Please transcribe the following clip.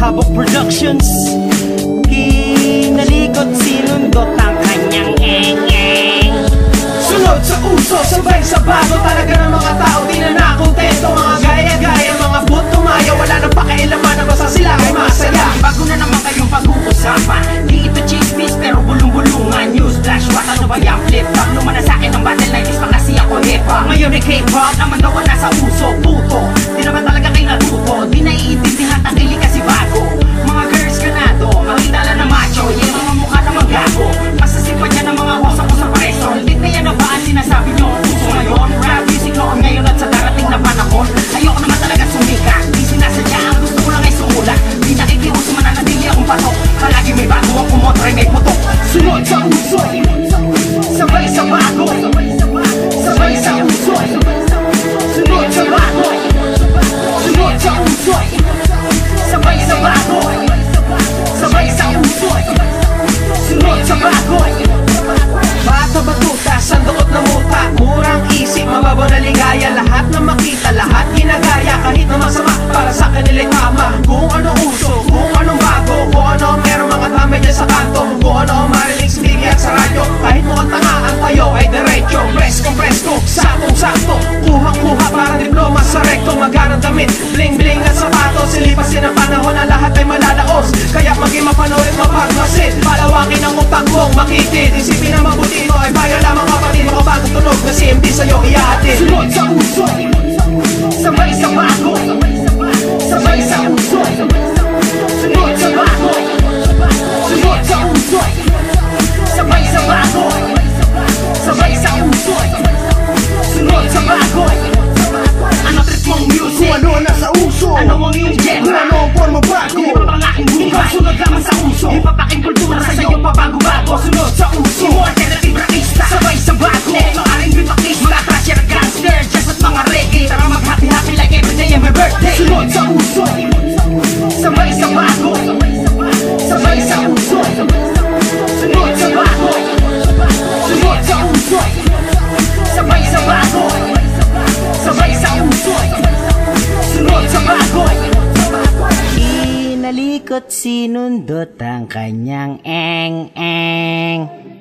Habok Productions. Kinalikot sinundot ang kanyang eng-eng. Sunod sa uso, sabay sa bago. Talaga ng mga tao, di na nakontento. Mga gaya-gaya, mga buto maya. Wala nang pakialaman na basta sila ay masaya. Bago na naman kayong pag-uusapan. Di ito chismis pero bulong-bulungan. Newsflash, what ano ba yung flip-top? Luma na sa'kin ang battle 90s pa kasi ako hip-hop. Ngayon ay K-pop, naman daw wala sa uso. Puto, di naman talaga kayo natuto. Di naiintindihan ang ili kasi bago. Mga girls ganado, makita lang na macho. Yung mga mukha namang gago. Masasipan niya ng mga hosa ko sa preso. Hindi na yan na ba ang sinasabi niyo? Puso ngayon, rap music noon ngayon at sa darating na panahon. Ayoko naman talaga sumika. Di sinasadya, ang gusto ko lang ay sumula. Di nakikiuso mananatili akong patok. Palagi may bago ang kumotra ay may putok. Sunod sa uso, sabay sa bago. Sabay sa uso, sunod sa bago. Sunod sa uso, sabay sa bago. Sabay sa uso, sunod sa bago. Bata batuta, sandukot na muta. Murang isip, mababaw na ligaya. Lahat na makita, lahat ginagaya. Kahit na masama, para sa kanila'y tama. Kung ano uso, kung anong bago. Kung ano merong mga dami dyan sa kanto. Kung ano ang marinig sa TV at sa radyo. Kahit mukhang tanga ang tayo ay diretso. Presko, saktong-sakto. Kuhang-kuha para diploma sa rekto. Magarang damit, bling-bling at sapatos. Silipasin ang panahon na lahat ay malalaos. Kaya maging mapanood mapagmasid. Palawakin ang utak mong makitid. Isipin na mabuti mo ay bayan lamang kapatid. Mga bagong tunog na CMD sa'yo iaatin. Sunod sa uso, sabay sa bago. Sabay sa uso, sunod sa bago. Sunod sa uso, sabay sa bago. Sabay sa uso, sunod sa bago. Ano trip mong music? Kung ano nasa uso, Ano mong iyong genre? kung ano ang forma bago. Iba pang aking buhay. Sunod lamang sa uso. Iba pa aking kultura sa iyo pabago-bago. Sunod sa uso, Imo alternative rockista. Sabay sa bago. Neto R&B pakista. Mga trasher at gangster. Jazz at mga reggae. Tara mag-happy-happy like every day and my birthday. sunod sa uso, sabay sa bago. Sabay sa uso, sunod sa bago. Sunod sa uso, sabay sa bago. Sabay sa uso, sunod sa bago. Inalikot sinundot ang kanyang eng-eng.